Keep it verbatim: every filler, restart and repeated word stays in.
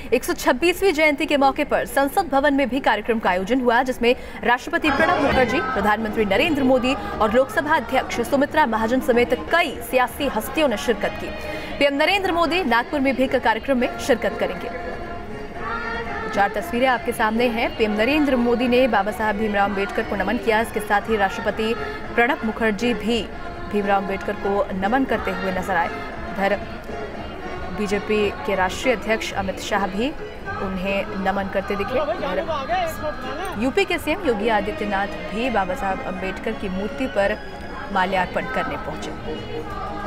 एक सौ छब्बीसवीं जयंती के मौके पर संसद भवन में भी कार्यक्रम का आयोजन हुआ, जिसमें राष्ट्रपति प्रणब मुखर्जी, प्रधानमंत्री नरेंद्र मोदी और लोकसभा अध्यक्ष सुमित्रा महाजन समेत कई सियासी हस्तियों ने शिरकत की। पीएम नरेंद्र मोदी नागपुर में भी कार्यक्रम में शिरकत करेंगे। चार तस्वीरें आपके सामने हैं। पीएम नरेंद्र मोदी ने बाबा साहब भीमराव अम्बेडकर को नमन किया। इसके साथ ही राष्ट्रपति प्रणब मुखर्जी भी भीमराव अम्बेडकर को नमन करते हुए नजर आए। उधर बीजेपी के राष्ट्रीय अध्यक्ष अमित शाह भी उन्हें नमन करते दिखे। और यूपी के सीएम योगी आदित्यनाथ भी बाबा साहब अम्बेडकर की मूर्ति पर माल्यार्पण करने पहुंचे।